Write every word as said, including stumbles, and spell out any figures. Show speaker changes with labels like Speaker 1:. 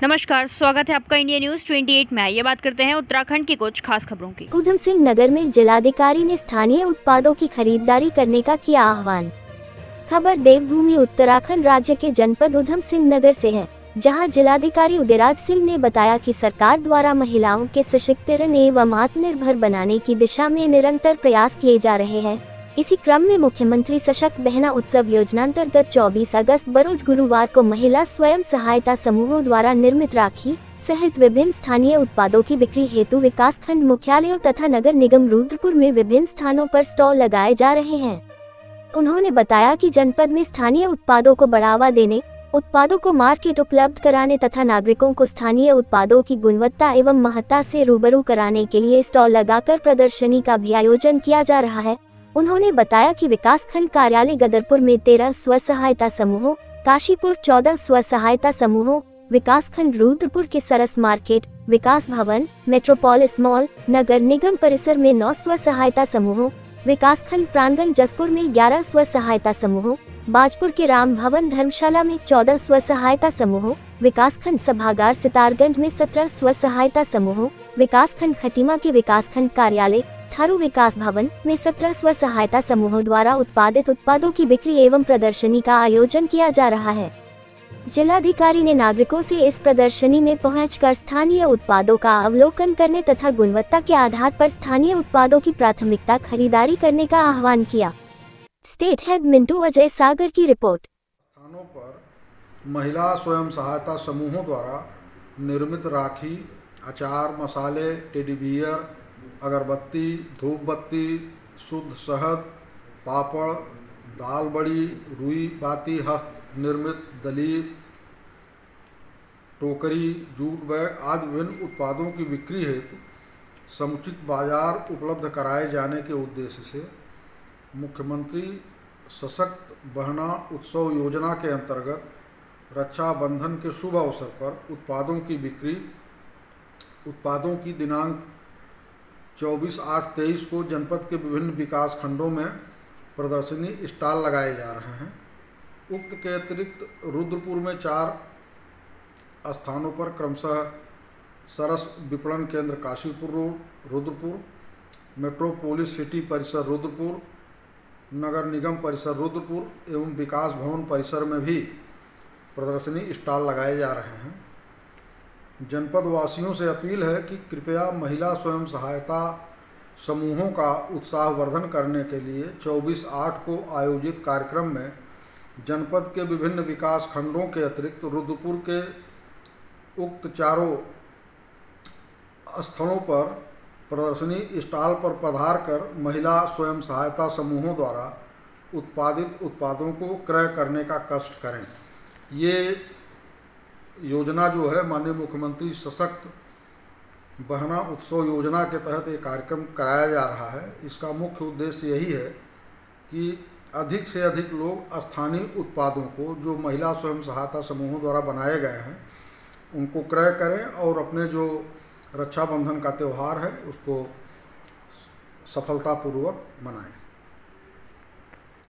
Speaker 1: नमस्कार, स्वागत है आपका इंडिया न्यूज अट्ठाईस में। ये बात करते हैं उत्तराखंड की कुछ खास खबरों की।
Speaker 2: ऊधम सिंह नगर में जिलाधिकारी ने स्थानीय उत्पादों की खरीदारी करने का किया आह्वान। खबर देवभूमि उत्तराखंड राज्य के जनपद ऊधम सिंह नगर से है, जहां जिलाधिकारी उदयराज सिंह ने बताया कि सरकार द्वारा महिलाओं के सशक्तिकरण एवं आत्मनिर्भर बनाने की दिशा में निरंतर प्रयास किए जा रहे हैं। इसी क्रम में मुख्यमंत्री सशक्त बहना उत्सव योजना अंतर्गत चौबीस अगस्त बरोज गुरुवार को महिला स्वयं सहायता समूहों द्वारा निर्मित राखी सहित विभिन्न स्थानीय उत्पादों की बिक्री हेतु विकास खंड मुख्यालयों तथा नगर निगम रुद्रपुर में विभिन्न स्थानों पर स्टॉल लगाए जा रहे हैं। उन्होंने बताया कि जनपद में स्थानीय उत्पादों को बढ़ावा देने, उत्पादों को मार्केट उपलब्ध कराने तथा नागरिकों को स्थानीय उत्पादों की गुणवत्ता एवं महत्ता से रूबरू कराने के लिए स्टॉल लगाकर प्रदर्शनी का भी आयोजन किया जा रहा है। उन्होंने बताया कि विकास खंड कार्यालय गदरपुर में तेरह स्व सहायता समूहों, काशीपुर चौदह स्व सहायता समूहों, विकास खंड रुद्रपुर के सरस मार्केट, विकास भवन, मेट्रोपोलिस मॉल, नगर निगम परिसर में नौ स्व सहायता समूहों, विकास खंड प्रांगण जसपुर में ग्यारह स्व सहायता समूहों, बाजपुर के राम भवन धर्मशाला में चौदह स्व सहायता समूहों, विकास खंड सभागार सितारगंज में सत्रह स्व सहायता समूहों, विकास खंड खटीमा के विकास खंड कार्यालय थारू विकास भवन में सत्रह स्व सहायता समूहों द्वारा उत्पादित उत्पादों की बिक्री एवं प्रदर्शनी का आयोजन किया जा रहा है। जिलाधिकारी ने नागरिकों से इस प्रदर्शनी में पहुंचकर स्थानीय उत्पादों का अवलोकन करने तथा गुणवत्ता के आधार पर स्थानीय उत्पादों की प्राथमिकता खरीदारी करने का आह्वान किया। स्टेट हेड मिंटू अजय सागर की रिपोर्ट।
Speaker 3: स्थानों पर महिला स्वयं सहायता समूहों द्वारा निर्मित राखी, अचार, मसाले, टेडी बियर, अगरबत्ती, धूप बत्ती, शुद्ध शहद, पापड़, दाल बड़ी, रुई बाती, हस्त निर्मित दलीप, टोकरी, जूट बैग आदि विभिन्न उत्पादों की बिक्री हेतु समुचित बाजार उपलब्ध कराए जाने के उद्देश्य से मुख्यमंत्री सशक्त बहना उत्सव योजना के अंतर्गत रक्षाबंधन के शुभ अवसर पर उत्पादों की बिक्री उत्पादों की दिनांक चौबीस आठ तेईस को जनपद के विभिन्न विकास खंडों में प्रदर्शनी स्टॉल लगाए जा रहे हैं। उक्त के अतिरिक्त रुद्रपुर में चार स्थानों पर क्रमशः सरस विपणन केंद्र Kashipur road Rudrapur, metropolis city परिसर रुद्रपुर, नगर निगम परिसर रुद्रपुर एवं विकास भवन परिसर में भी प्रदर्शनी स्टॉल लगाए जा रहे हैं। जनपद वासियों से अपील है कि कृपया महिला स्वयं सहायता समूहों का उत्साहवर्धन करने के लिए चौबीस आठ को आयोजित कार्यक्रम में जनपद के विभिन्न विकास खंडों के अतिरिक्त रुद्रपुर के उक्त चारों स्थलों पर प्रदर्शनी स्टॉल पर पधार कर महिला स्वयं सहायता समूहों द्वारा उत्पादित उत्पादों को क्रय करने का कष्ट करें। ये योजना जो है माननीय मुख्यमंत्री सशक्त बहना उत्सव योजना के तहत एक कार्यक्रम कराया जा रहा है। इसका मुख्य उद्देश्य यही है कि अधिक से अधिक लोग स्थानीय उत्पादों को जो महिला स्वयं सहायता समूहों द्वारा बनाए गए हैं उनको क्रय करें और अपने जो रक्षाबंधन का त्यौहार है उसको सफलतापूर्वक मनाएं।